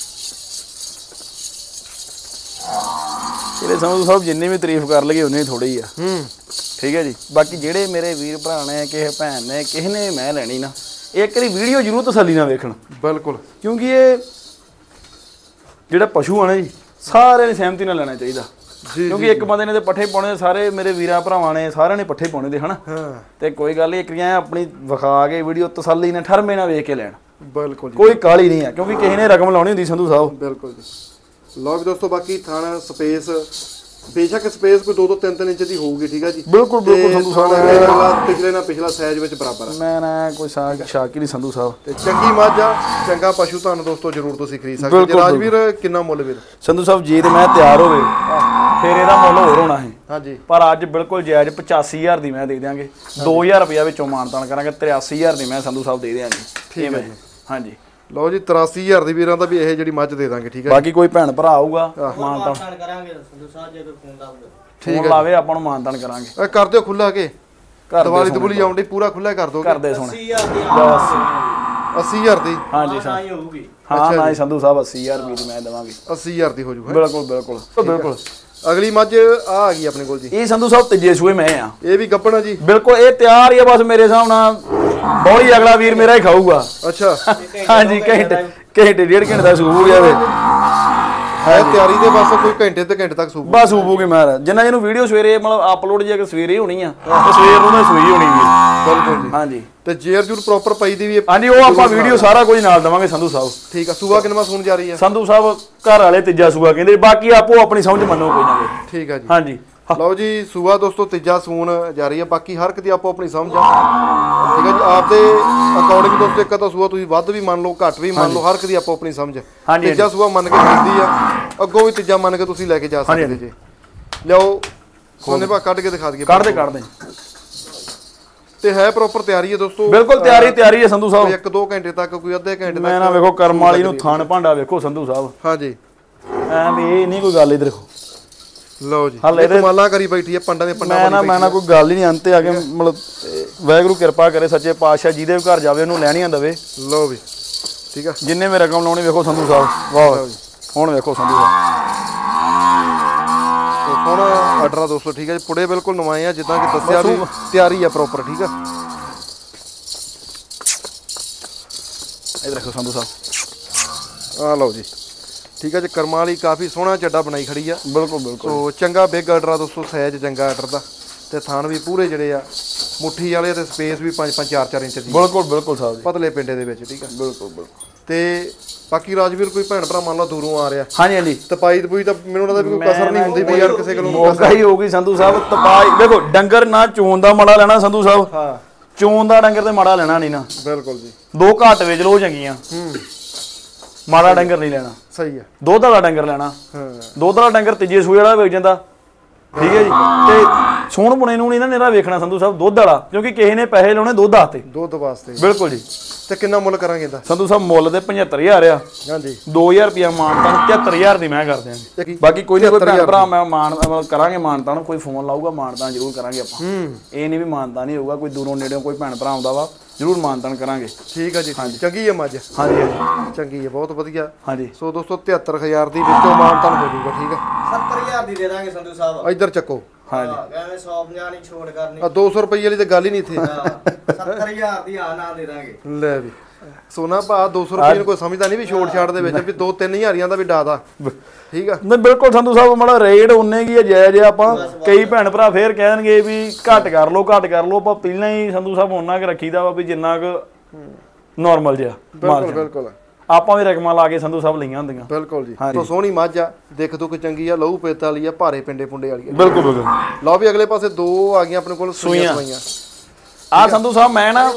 [SPEAKER 2] ਇਹਦੇ ਸੰਧੂ ਸਾਹਿਬ ਜਿੰਨੀ ਵੀ ਤਾਰੀਫ ਕਰ ਲਈਏ ਉਨੀ ਥੋੜੀ ਆ।
[SPEAKER 1] ਹੂੰ,
[SPEAKER 2] ਠੀਕ ਹੈ ਜੀ। ਬਾਕੀ ਜਿਹੜੇ ਮੇਰੇ ਵੀਰ ਭਰਾ ਨੇ, ਕਿਸੇ ਭੈਣ ਨੇ, ਕਿਸੇ ਨੇ ਮੈਂ ਲੈਣੀ ਨਾ, ਇੱਕ ਵਾਰੀ ਵੀਡੀਓ ਜ਼ਰੂਰ ਤਸੱਲੀ ਨਾਲ ਵੇਖਣ।
[SPEAKER 1] ਬਿਲਕੁਲ।
[SPEAKER 2] ਕਿਉਂਕਿ ਇਹ ਜਿਹੜਾ ਪਸ਼ੂ ਆ ਨਾ ਜੀ, ਸਾਰਿਆਂ ਦੀ ਸਹਿਮਤੀ ਨਾਲ ਲੈਣਾ ਚਾਹੀਦਾ। ਕਿਉਂਕਿ ਇੱਕ ਬੰਦੇ ਨੇ ਤੇ ਪੱਠੇ ਪਾਉਣੇ, ਸਾਰੇ ਮੇਰੇ ਵੀਰਾਂ ਭਰਾਵਾਂ ਨੇ ਸਾਰਿਆਂ ਨੇ ਪੱਠੇ ਪਾਉਣੇ ਦੇ ਹਨਾ।
[SPEAKER 1] ਹਾਂ
[SPEAKER 2] ਤੇ ਕੋਈ ਗੱਲ ਨਹੀਂ, ਇੱਕ ਆਪਣੀ ਵਿਖਾ ਕੇ ਵੀਡੀਓ ਤਸੱਲੀ ਨਾਲ ਠਰਮੇ ਨਾਲ ਵੇਖ ਕੇ ਲੈਣ।
[SPEAKER 1] ਬਿਲਕੁਲ
[SPEAKER 2] ਕੋਈ ਕਾਲੀ ਨਹੀਂ ਆ, ਕਿਉਂਕਿ ਕਿਸੇ ਨੇ ਰਕਮ ਲਾਉਣੀ ਹੁੰਦੀ ਸੰਧੂ ਸਾਹਿਬ।
[SPEAKER 1] ਬਿਲਕੁਲ ਜੀ। ਲਓ ਵੀ ਦੋਸਤੋ, ਬਾਕੀ ਥਾਣਾ ਸਪੇਸ ਬੇਸ਼ੱਕ ਸਪੇਸ ਕੋਈ ਦੋ ਤੋਂ ਤਿੰਨ ਤਿੰਨ ਇੰਚ ਦੀ ਹੋਊਗੀ, ਠੀਕ ਆ ਜੀ।
[SPEAKER 2] ਬਿਲਕੁਲ ਬਿਲਕੁਲ ਸੰਧੂ ਸਾਹਿਬ,
[SPEAKER 1] ਪਿਛਲੇ ਨਾਲ ਪਿਛਲਾ ਸਾਈਜ਼ ਵਿੱਚ ਬਰਾਬਰ ਆ।
[SPEAKER 2] ਮੈਂ ਨਾ ਕੋਈ ਸਾਗ ਸ਼ਾਕੀ ਨਹੀਂ ਸੰਧੂ ਸਾਹਿਬ।
[SPEAKER 1] ਤੇ ਚੰਗੀ ਮੱਝ ਆ, ਚੰਗਾ ਪਸ਼ੂ ਧਨ ਦੋਸਤੋ ਜ਼ਰੂਰ ਤੁਸੀਂ ਖਰੀਦ ਸਕਦੇ ਜੀ। ਰਾਜਵੀਰ ਕਿੰਨਾ ਮੁੱਲ ਵੀਰ?
[SPEAKER 2] ਸੰਧੂ ਸਾਹਿਬ ਜੀ ਤੇ ਮੈਂ ਤਿਆਰ ਹੋਵੇ ਫਿਰ ਇਹਦਾ ਮੁੱਲ ਹੋਰ ਹੋਣਾ ਹੈ।
[SPEAKER 1] ਹਾਂਜੀ,
[SPEAKER 2] ਪਰ ਅੱਜ ਬਿਲਕੁਲ ਜਾਇਜ਼ ਪਚਾਸੀ ਹਜ਼ਾਰ ਦੀ ਮੈਂ ਦੇ ਦਿਆਂਗੇ। ਦੋ ਹਜ਼ਾਰ ਰੁਪਇਆ ਵਿੱਚੋਂ ਮਾਨਤਾਨ ਕਰਾਂਗੇ, ਤਰਿਆਸੀ ਹਜ਼ਾਰ ਦੀ ਮੈਂ ਸੰਧੂ ਸਾਹਿਬ ਦੇ ਦਿਆਂਗੇ।
[SPEAKER 1] ਠੀਕ ਹੈ ਜੀ।
[SPEAKER 2] ਹਾਂਜੀ
[SPEAKER 1] ਲਓ ਜੀ, ਤਰਾਸੀ ਹਜ਼ਾਰ ਦੀ ਵੀਰਾਂ ਦਾ ਵੀ ਇਹ ਜਿਹੜੀ ਮੱਝ ਦੇ ਦਾਂਗੇ, ਠੀਕ ਹੈ।
[SPEAKER 2] ਬਾਕੀ ਕੋਈ ਭੈਣ ਭਰਾ ਆਊਗਾ
[SPEAKER 3] ਮਾਨਤਾਨ ਕਰਾਂਗੇ ਸੰਧੂ ਸਾਹਿਬ, ਜੇ ਕੋਈ ਫੋਨ ਲਾਊਗਾ
[SPEAKER 2] ਠੀਕ ਲਾਵੇ ਆਪਾਂ ਨੂੰ ਮਾਨਤਾਨ ਕਰਾਂਗੇ।
[SPEAKER 1] ਇਹ ਕਰ ਦਿਓ ਖੁੱਲਾ ਕੇ, ਦੀਵਾਲੀ ਦਬੂਲੀ ਆਉਂਦੀ ਪੂਰਾ ਖੁੱਲਾ ਕਰ ਦੋਗੇ।
[SPEAKER 2] ਕਰਦੇ ਸੋਹਣੇ
[SPEAKER 3] ਅੱਸੀ ਹਜ਼ਾਰ ਦੀ
[SPEAKER 1] ਅੱਸੀ ਹਜ਼ਾਰ ਦੀ।
[SPEAKER 2] ਹਾਂਜੀ
[SPEAKER 3] ਨਾ ਹੀ ਹੋਊਗੀ।
[SPEAKER 2] ਹਾਂ ਨਾ ਹੀ ਸੰਧੂ ਸਾਹਿਬ ਅੱਸੀ ਹਜ਼ਾਰ ਰੁਪਏ ਦੀ ਮੈਂ ਦੇਵਾਂਗੇ।
[SPEAKER 1] ਅੱਸੀ ਹਜ਼ਾਰ ਦੀ ਹੋ ਜੂ।
[SPEAKER 2] ਬਿਲਕੁਲ ਬਿਲਕੁਲ ਬਿਲਕੁਲ।
[SPEAKER 1] ਅਗਲੀ ਮੱਝ ਆ ਆ ਗਈ ਆਪਣੇ ਕੋਲ ਜੀ।
[SPEAKER 2] ਇਹ ਸੰਧੂ ਸਾਹਿਬ ਤੀਜੇ ਸੂਏ ਮੈਂ ਆ।
[SPEAKER 1] ਇਹ ਵੀ ਗੱਪਣਾ ਜੀ।
[SPEAKER 2] ਬਿਲਕੁਲ ਇਹ ਤਿਆਰ ਹੀ ਆ, ਬਸ ਮੇਰੇ ਹਿਸਾਬ ਨਾਲ ਬੋਲੀ ਅਗਲਾ ਵੀਰ ਮੇਰਾ ਹੀ ਖਾਊਗਾ।
[SPEAKER 1] ਅੱਛਾ
[SPEAKER 2] ਹਾਂਜੀ, ਘੰਟੇ ਘੰਟੇ ਡੇਢ ਘੰਟੇ ਦਾ ਸੂਬ ਜਾਵੇ
[SPEAKER 1] ਹੈ ਤਿਆਰੀ ਦੇ, ਬਸ ਕੋਈ ਘੰਟੇ ਤੇ ਘੰਟੇ ਤੱਕ ਸੂਬ
[SPEAKER 2] ਬਸ ਸੂਬੂਗੀ ਮਾਰ। ਜਿੰਨਾ ਇਹਨੂੰ ਵੀਡੀਓ ਸਵੇਰੇ ਮਤਲਬ ਅਪਲੋਡ ਜੇ ਸਵੇਰੇ ਹੋਣੀ ਆ ਤੇ ਸਵੇਰ ਨੂੰ ਤਾਂ ਸੂਈ ਹੋਣੀ ਵੀ।
[SPEAKER 1] ਬਿਲਕੁਲ ਜੀ।
[SPEAKER 2] ਹਾਂਜੀ,
[SPEAKER 1] ਤੇ ਜੇਰ ਜੂਰ ਪ੍ਰੋਪਰ ਪਈ ਦੀ ਵੀ।
[SPEAKER 2] ਹਾਂਜੀ ਉਹ ਆਪਾਂ ਵੀਡੀਓ ਸਾਰਾ ਕੁਝ ਨਾਲ ਦਵਾਂਗੇ ਸੰਧੂ ਸਾਹਿਬ।
[SPEAKER 1] ਠੀਕ ਆ। ਸੂਆ ਕਿੰਨਾ ਸੂਣ ਜਾ ਰਹੀ ਆ?
[SPEAKER 2] ਸੰਧੂ ਸਾਹਿਬ ਘਰ ਵਾਲੇ ਤੀਜਾ ਸੂਆ ਕਹਿੰਦੇ, ਬਾਕੀ ਆਪੋ ਆਪਣੀ ਸਮਝ ਮੰਨੋ ਕੋਈ ਨਾ ਕੋਈ।
[SPEAKER 1] ਠੀਕ ਆ ਜੀ।
[SPEAKER 2] ਹਾਂਜੀ
[SPEAKER 1] ਲਓ ਜੀ, ਸੂਆ ਦੋਸਤੋ ਤੀਜਾ ਸੂਣ ਜਾ ਰਹੀ ਆ, ਬਾਕੀ ਹਰ ਇੱਕ ਦੀ ਆਪੋ ਆਪਣੀ ਸਮਝ ਆ। ਠੀਕ ਆ ਜੀ, ਆਪਦੇ ਅਕੋਰਡਿੰਗ ਦੋਸਤੋ ਇੱਕ ਤਾਂ ਸੂਆ ਤੁਸੀਂ ਵੱਧ ਵੀ ਮੰਨ ਲਓ, ਘੱਟ ਵੀ ਮੰਨ ਲਓ, ਹਰ ਇੱਕ ਦੀ ਆਪੋ ਆਪਣੀ ਸਮਝ। ਤੀਜਾ ਸੂਆ ਮੰਨ ਕੇ ਖਰੀਦੀ ਆ, ਅੱਗੋਂ ਵੀ ਤੀਜਾ ਮੰਨ ਕੇ ਤੁਸੀਂ ਲੈ ਕੇ ਜਾ ਸਕਦੇ ਜੀ। ਲਿਆਓ ਸੋਨੇ ਭਾ ਕੱਢ ਕੇ ਦਿਖਾ ਦਈਏ।
[SPEAKER 2] ਕੱਢ ਦੇ ਕੱਢ ਦੇ।
[SPEAKER 1] ਤੇ ਹੈ ਪ੍ਰੋਪਰ ਤਿਆਰੀ ਹੈ ਦੋਸਤੋ।
[SPEAKER 2] ਬਿਲਕੁਲ ਤਿਆਰੀ ਤਿਆਰੀ ਹੈ ਸੰਧੂ ਸਾਹਿਬ।
[SPEAKER 1] ਇੱਕ ਦੋ ਘੰਟੇ ਤੱਕ, ਕੋਈ ਅੱਧੇ ਘੰਟੇ ਤੱਕ।
[SPEAKER 2] ਮੈਂ ਨਾ ਵੇਖੋ ਕਰਮ ਵਾਲੀ ਨੂੰ ਥਣ ਭਾਂਡਾ ਵੇਖੋ ਸੰਧੂ ਸਾਹਿਬ।
[SPEAKER 1] ਹਾਂਜੀ,
[SPEAKER 2] ਐਵੇਂ ਇਹ ਨਹੀਂ ਕੋਈ ਗੱਲ। ਇਧਰ ਦੇਖੋ।
[SPEAKER 1] ਲਓ ਜੀ, ਇਹ ਕਮਾਲਾਂ ਕਰੀ ਬੈਠੀ ਹੈ ਪੰਡਾਂ ਦੇ ਪੰਡਾਂ।
[SPEAKER 2] ਮੈਂ ਨਾ ਮੈਂ ਨਾ ਕੋਈ ਗੱਲ ਹੀ ਨਹੀਂ ਅੰਤੇ ਆ ਕੇ, ਮਤਲਬ ਵਾਹਿਗੁਰੂ ਕਿਰਪਾ ਕਰੇ ਸੱਚੇ ਪਾਤਸ਼ਾਹ, ਜਿਹਦੇ ਘਰ ਜਾਵੇ ਉਹਨੂੰ ਲੈਣੀਆਂ ਦਵੇ।
[SPEAKER 1] ਲਓ ਵੀ ਠੀਕ ਆ।
[SPEAKER 2] ਜਿੰਨੇ ਮੇ ਰਕਮ ਲਾਉਣੀ ਵੇਖੋ ਸੰਧੂ ਸਾਹਿਬ। ਵਾਹ ਹੁਣ ਵੇਖੋ ਸੰਧੂ ਸਾਹਿਬ
[SPEAKER 1] ਸੋਹਣਾ ਆਰਡਰ ਆ ਦੋਸਤੋ। ਠੀਕ ਹੈ ਜੀ, ਪੁੜੇ ਬਿਲਕੁਲ ਨਵਾਏ ਆ, ਜਿੱਦਾਂ ਕਿ ਦੱਸਿਆ ਵੀ ਤਿਆਰੀ ਆ ਪ੍ਰੋਪਰ। ਠੀਕ ਆ,
[SPEAKER 2] ਇਹ ਦੇਖੋ ਸੰਧੂ ਸਾਹਿਬ।
[SPEAKER 1] ਆ ਲਓ ਜੀ, ਠੀਕ ਹੈ ਜੀ। ਕਰਮਾਂ ਵਾਲੀ ਕਾਫੀ ਸੋਹਣਾ ਚੱਡਾ ਬਣਾਈ ਖੜੀ ਆ।
[SPEAKER 2] ਬਿਲਕੁਲ ਬਿਲਕੁਲ।
[SPEAKER 1] ਸੋ ਚੰਗਾ ਬਿਗ ਆਰਡਰ ਆ ਦੋਸਤੋ, ਸਾਈਜ਼ ਚੰਗਾ ਆਰਡਰ ਦਾ। ਤੇ ਥਾਣ ਵੀ ਪੂਰੇ ਜਿਹੜੇ ਆ ਮੁੱਠੀ ਵਾਲੇ, ਤੇ ਸਪੇਸ ਵੀ ਪੰਜ ਪੰਜ ਚਾਰ ਚਾਰ ਇੰਚ ਦੀ।
[SPEAKER 2] ਬਿਲਕੁਲ ਬਿਲਕੁਲ ਸਾਹਿਬ ਜੀ,
[SPEAKER 1] ਪਤਲੇ ਪਿੰਡੇ ਦੇ ਵਿੱਚ। ਠੀਕ ਆ,
[SPEAKER 2] ਬਿਲਕੁਲ ਬਿਲਕੁਲ।
[SPEAKER 1] ਤੇ ਬਾਕੀ ਰਾਜਵੀਰ ਕੋਈ ਭੈਣ ਭਰਾ ਮੰਨ ਲਓ ਦੂਰੋਂ ਆ ਰਿਹਾ,
[SPEAKER 2] ਹਾਂਜੀ ਹਾਂਜੀ,
[SPEAKER 1] ਤਪਾਈ ਤਪੂਈ ਤਾਂ ਮੈਨੂੰ ਲੱਗਦਾ ਵੀ ਕੋਈ ਕਸਰ ਨਹੀਂ ਹੁੰਦੀ ਵੀ ਯਾਰ ਕਿਸੇ ਕੋਲੋਂ
[SPEAKER 2] ਮੌਕਾ ਹੀ ਹੋਊਗੀ ਸੰਧੂ ਸਾਹਿਬ। ਤਪਾਈ ਵੇਖੋ, ਡੰਗਰ ਨਾ ਚੋਣ ਦਾ ਮਾੜਾ ਲੈਣਾ ਸੰਧੂ ਸਾਹਿਬ।
[SPEAKER 1] ਹਾਂ,
[SPEAKER 2] ਚੋਣ ਦਾ ਡੰਗਰ ਤੇ ਮਾੜਾ ਲੈਣਾ ਨਹੀਂ ਨਾ।
[SPEAKER 1] ਬਿਲਕੁਲ ਜੀ।
[SPEAKER 2] ਦੋ ਘੱਟ ਵੇਚ ਲੋ ਚੰਗੀਆਂ,
[SPEAKER 1] ਹੂੰ,
[SPEAKER 2] ਮਾੜਾ ਡੰਗਰ ਨਹੀਂ ਲੈਣਾ।
[SPEAKER 1] ਸਹੀ ਆ।
[SPEAKER 2] ਦੁੱਧ ਵਾਲਾ ਡੰਗਰ ਲੈਣਾ।
[SPEAKER 1] ਹਾਂ,
[SPEAKER 2] ਦੁੱਧ ਵਾਲਾ ਡੰਗਰ ਤੀਜੇ ਸੂਏ ਵਾਲਾ ਵੇਚ ਜਾਂਦਾ। ਠੀਕ ਹੈ ਜੀ। ਤੇ ਸੋਹਣ ਪੁਣੇ ਨੂੰ ਨਹੀਂ ਨਾ ਨੇਰਾ ਵੇਖਣਾ ਸੰਧੂ ਸਾਹਿਬ, ਦੁੱਧ ਵਾਲਾ, ਕਿਉਂਕਿ ਕਿਸੇ ਨੇ ਪੈਸੇ ਲਾਉਣੇ ਦੁੱਧ ਵਾਸਤੇ।
[SPEAKER 1] ਦੁੱਧ ਵਾਸਤੇ।
[SPEAKER 2] ਬਿਲਕੁਲ ਜੀ।
[SPEAKER 1] ਤੇ ਕਿੰਨਾ ਮੁੱਲ ਕਰਾਂਗੇ ਇਹਦਾ?
[SPEAKER 2] ਸੰਧੂ ਸਾਹਿਬ ਮੁੱਲ ਦੇ ਪਝੱਤਰ ਹਜ਼ਾਰ ਆ। ਹਾਂਜੀ, ਦੋ ਹਜ਼ਾਰ ਰੁਪਇਆ ਮਾਨਤਾਨ ਤਿਹੱਤਰ ਹਜ਼ਾਰ ਦੀ ਮੈਂ ਕਰ ਦਿਆਂਗੇ। ਬਾਕੀ ਕੋਈ ਨਹੀਂ, ਕੋਈ ਭੈਣ ਭਰਾ ਮੈਂ ਮਾਨ ਕਰਾਂਗੇ ਮਾਨਤਾਨ, ਕੋਈ ਫੋਨ ਲਾਊਗਾ ਮਾਨਤਾਨ ਜ਼ਰੂਰ ਕਰਾਂਗੇ ਆਪਾਂ। ਇਹ ਨਹੀਂ ਵੀ ਮਾਨਤਾਨ ਨਹੀਂ ਹੋਊਗਾ, ਕੋਈ ਦੂਰੋਂ ਨੇੜਿਓਂ ਕੋਈ ਭੈਣ ਭਰਾ ਆਉਂਦਾ ਵਾ ਜ਼ਰੂਰ ਮਾਨਤਾਨ ਕਰਾਂਗੇ। ਠੀਕ ਆ ਜੀ। ਚੰਗੀ ਹੈ ਮੱਝ। ਹਾਂਜੀ ਹਾਂਜੀ, ਚੰਗੀ ਹੈ, ਬਹੁਤ ਵਧੀਆ। ਹਾਂਜੀ, ਸੋ ਦੋਸਤੋ ਤਿਹੱਤਰ ਹਜ਼ਾਰ ਦੀ ਵਿੱਚੋਂ ਮਾਨਤਾਨ ਹੋ ਜਾਊਗਾ। ਠੀਕ ਆ,
[SPEAKER 3] ਸੱਤਰ ਹਜ਼ਾਰ ਦੀ ਦੇ ਦਾਂਗੇ ਸੰਧੂ ਸਾਹਿਬ।
[SPEAKER 1] ਇੱਧਰ ਚੱਕੋ।
[SPEAKER 2] ਹਾਂਜੀ,
[SPEAKER 3] ਐਵੇਂ ਸੌ ਪੰਜਾਹ ਨਹੀਂ ਛੋੜ ਕਰਨੀ।
[SPEAKER 1] ਆ ਦੋ ਸੌ ਰੁਪਏ ਵਾਲੀ ਤਾਂ ਗੱਲ ਹੀ ਨਹੀਂ ਇੱਥੇ।
[SPEAKER 3] ਸੱਤਰ ਹਜ਼ਾਰ ਦੀ ਆ ਨਾ ਦੇ ਦਾਂਗੇ।
[SPEAKER 1] ਲੈ ਵੀ ਸੋਨਾ ਭਾ ਦੋ ਸੌ ਰੁਪਏ ਨੂੰ ਕੋਈ ਸਮਝਦਾ ਨਹੀਂ ਵੀ ਛੋੜ ਛਾੜ ਦੇ ਵਿੱਚ ਵੀ ਦੋ ਤਿੰਨ ਹਜ਼ਾਰੀਆਂ ਦਾ ਵੀ ਡਾਦਾ। ਠੀਕ ਆ,
[SPEAKER 2] ਨਹੀਂ ਬਿਲਕੁਲ ਸੰਧੂ ਸਾਹਿਬ, ਮਾੜਾ ਰੇਟ ਉਹਨੇ ਕੀ ਹੈ ਜਾਇਜ਼। ਆਪਾਂ ਕਈ ਭੈਣ ਭਰਾ ਫੇਰ ਕਹਿਣਗੇ ਵੀ ਘੱਟ ਕਰ ਲਓ ਘੱਟ ਕਰ ਲਓ, ਆਪਾਂ ਪਹਿਲਾਂ ਹੀ ਸੰਧੂ ਸਾਹਿਬ ਉਹਨਾਂ ਕੁ ਰੱਖੀਦਾ ਵਾ ਵੀ ਜਿੰਨਾ ਕੁ ਨਾਰਮਲ ਜਿਹਾ।
[SPEAKER 1] ਬਿਲਕੁਲ ਬਿਲਕੁਲ,
[SPEAKER 2] ਆਪਾਂ ਵੀ ਰਕਮਾਂ ਲਾ ਕੇ ਸੰਧੂ ਸਾਹਿਬ ਲਈਆਂ ਹੁੰਦੀਆਂ।
[SPEAKER 1] ਬਿਲਕੁਲ ਜੀ। ਤੋਂ ਸੋਹਣੀ ਮੱਝ ਆ, ਦੇਖ ਦੋ ਕਿ ਚੰਗੀ ਆ, ਲਹੂ ਪੇਤ ਵਾਲੀ ਆ, ਭਾਰੇ ਪਿੰਡੇ ਪੁੰਡੇ ਵਾਲੀ ਆ।
[SPEAKER 2] ਬਿਲਕੁਲ ਬਿਲਕੁਲ।
[SPEAKER 1] ਲਓ ਵੀ ਅਗਲੇ ਪਾਸੇ ਦੋ ਆ ਗਈਆਂ ਆਪਣੇ ਕੋਲ ਸੂਈਆਂ ਸਵਾਈਆਂ।
[SPEAKER 2] ਆ ਸੰਧੂ ਸਾਹਿਬ ਮੈਂ ਨਾ,